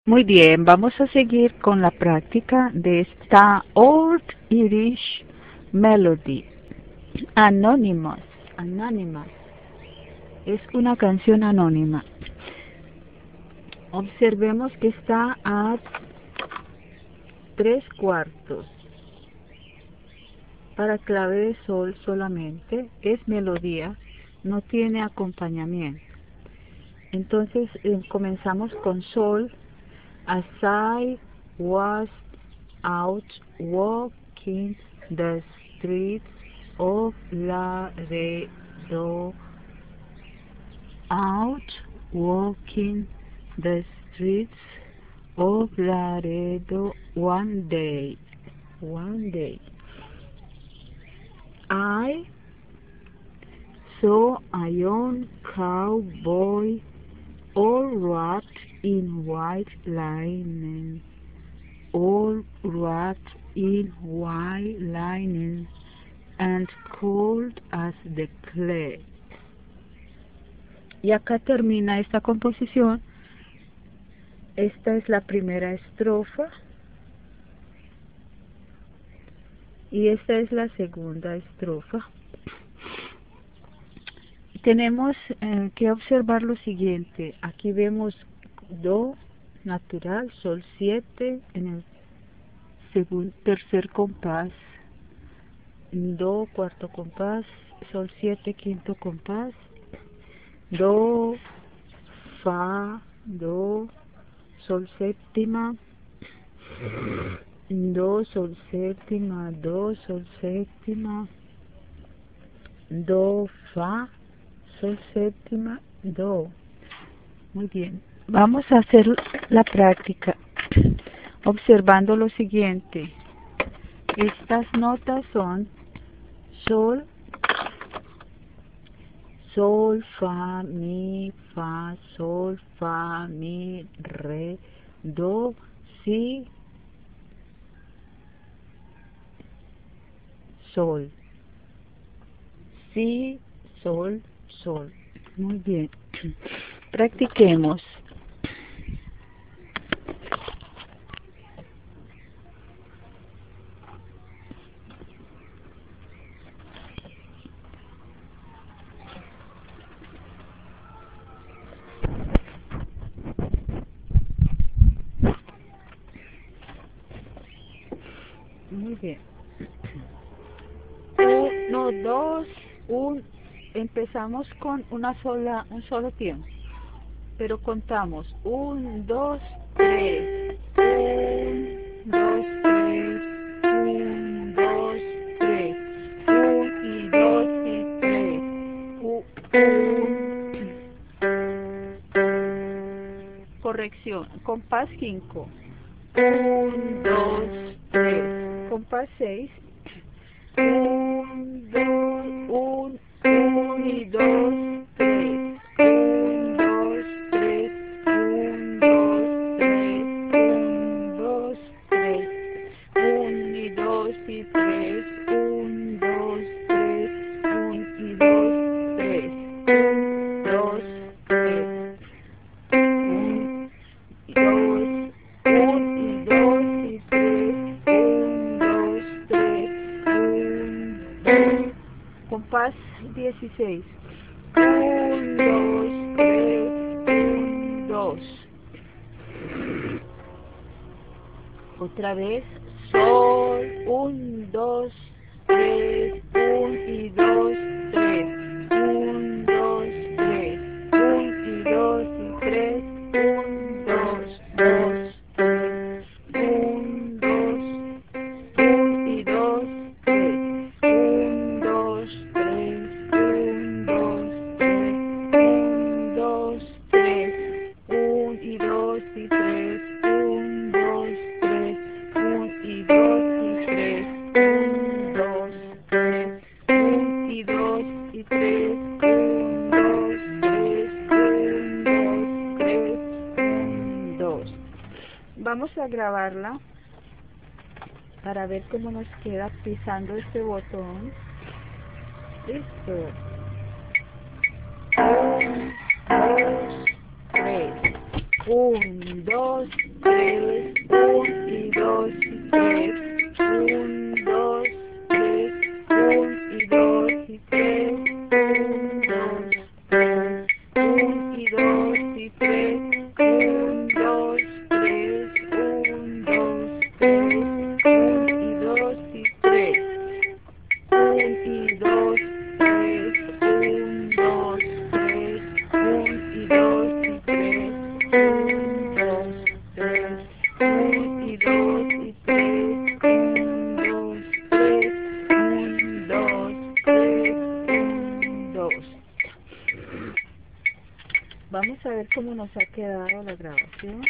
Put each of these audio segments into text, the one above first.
Muy bien, vamos a seguir con la práctica de esta Old Irish Melody. Anonymous. Es una canción anónima. Observemos que está a 3/4. Para clave de sol solamente, es melodía, no tiene acompañamiento. Entonces comenzamos con sol. As I was out walking the streets of Laredo, one day, I saw a young cowboy all wrapped in white linen, and cold as the clay. Y acá termina esta composición. Esta es la primera estrofa y esta es la segunda estrofa. Tenemos que observar lo siguiente. Aquí vemos do natural, sol 7 en el tercer compás, do cuarto compás, sol 7 quinto compás, do, fa, do, sol séptima, do, sol séptima, do, sol séptima, do, fa, sol séptima, do. Muy bien, vamos a hacer la práctica observando lo siguiente. Estas notas son sol, sol, fa, mi, re, do, si, sol. Si, sol, sol. Muy bien. Practiquemos. Muy bien. 1, 2, 1. Empezamos con un solo tiempo, pero contamos 1, 2, 3, 1, 2, 3, 1, 2, 3, 1 y 2 y 3, corrección, compás 5, 1, 2, 3, compás 6, 1, 2, 1, 1 y 2, 3, 1, 2, 3, 1, 2, 3, 1, 2, 3, 1 y 2 y 3, 1, 2, 3, 1 y 2, 3, 2, 3, 1 y 2, 1 y 2 y 3, 1, 2, 3, 1, 2, compás 16, 1, 2, 3, 1, 2. Otra vez, sol, 1, 2, 3, 1 y 2, 3, 1, 2, 3, 1 y 2 y 3, 1, 2, 2, 3, 1, 2, 1 y 2, 3, 1, 2, 3, 1, 2, 3, 1, 2, 3, 1 y 2 y 3, 1, 2, 3, 1 y 2 y 3, 1, 2, 3, 1 y 2 y 3, 1, 2, 3, 1, 2, 3, 1, 2. Vamos a grabarla para ver cómo nos queda pisando este botón. Listo. 1, 2, 3. 1, 2, 3, 1 y 2 y 3, 1, 2, 3, 1 y 2 y 3, 1, 2, 3, 1 y 2 y 3, 1, 2, 3, 1, 2, 3, 1 y 2 y 3, 1 y 2, 3, 1, 2, 3, 1 y 2 y 3, 1, 2, 3, 1 y 2 y 3, 1, 2, 3, 1, 2, 3, 1, 2. Vamos a ver cómo nos ha quedado la grabación.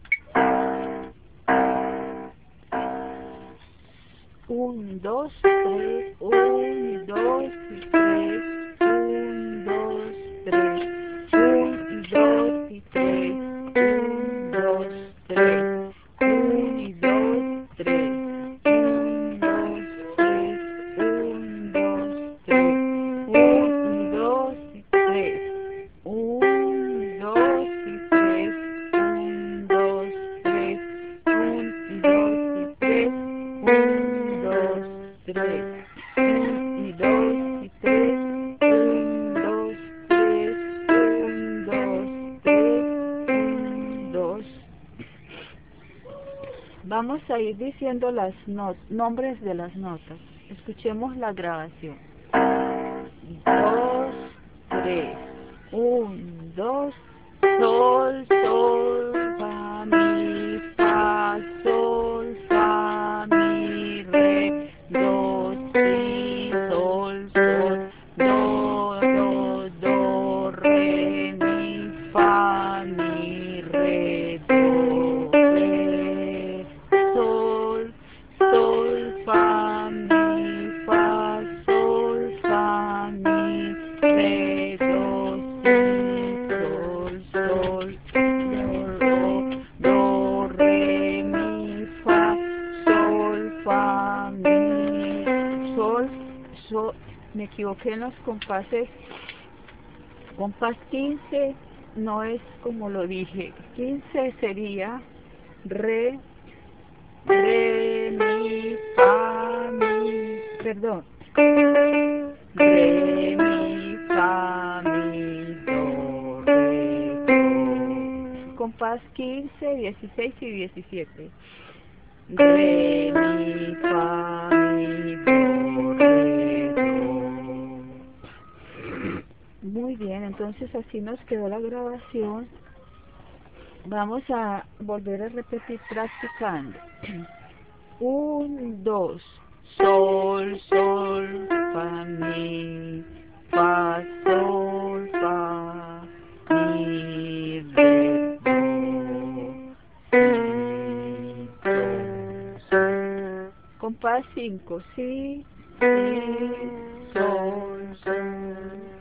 1, 2, 3, 1, 2 y 3, 1, 2, 3, 1 y 2 y 3, 1, 2, 3, 1 y 2, 3, 1, 2, 3, 1, 2, 3, 1 y 2 y 3, 1, 2 y 3, 1, 2, 3, 1 y 2 y 3, 1, 2, 3, 1 y 2 y 3, 1, 2, 3, 1, 2, 3, 1, 2. Vamos a ir diciendo los nombres de las notas. Escuchemos la grabación. 2, 3, 1, 2, sol, sol, fa, mi, fa, sol, fa, mi, re, do, si, sol, sol, do, re, mi, fa, mi, re, do, re, sol, sol, fa, mi, fa, sol, fa, mi, re, do, si, sol, sol, do, re, mi, fa, sol, fa, mi, sol, sol. Me equivoqué en los compases. Compás 15 no es como lo dije. 15 sería re, mi, fa, mi, perdón. Re, mi, fa, mi, do, re, do. Compás 15, 16 y 17. Re, mi, fa, mi, do, re, do. Muy bien, entonces así nos quedó la grabación. Vamos a volver a repetir practicando. 1, 2, sol, sol, fa, mi, fa, sol, fa, mi, re, do, si, do, sol. Compás 5, si, sol, sol.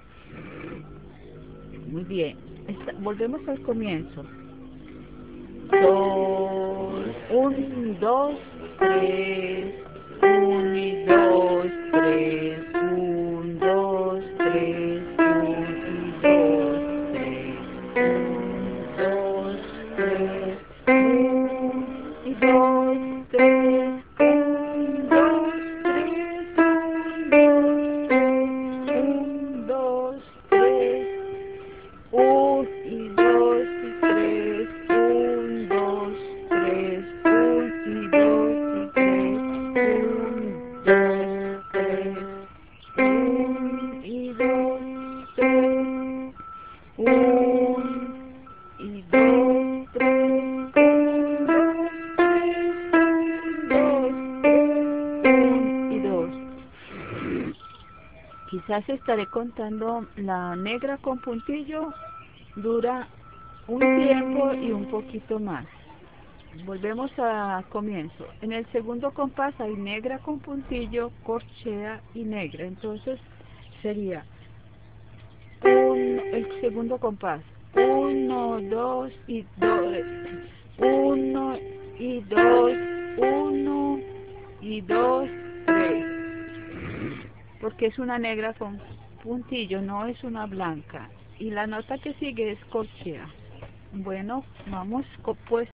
Muy bien, volvemos al comienzo. Sol, 1, 2, 3, 1 y 2, 3, 1, 2, 3, 1 y 2, 3, 1, 2, 3, 1 y 2, 3, 1, 2, 3, 1, 2, 3, 1 y 2 y 3, 1, 2, 3, 1 y 2 y 3, 1, 2, 3, 1 y 2, 3, 1 y 2, 3, 1 y 2. Quizás estaré contando la negra con puntillo, dura un tiempo y un poquito más. Volvemos a comienzo. En el segundo compás hay negra con puntillo, corchea y negra. Entonces sería el segundo compás. 1, 2 y 2. 1 y 2, 1 y 2, 3. Porque es una negra con puntillo, no es una blanca. Y la nota que sigue es corchea. Bueno, vamos, pues.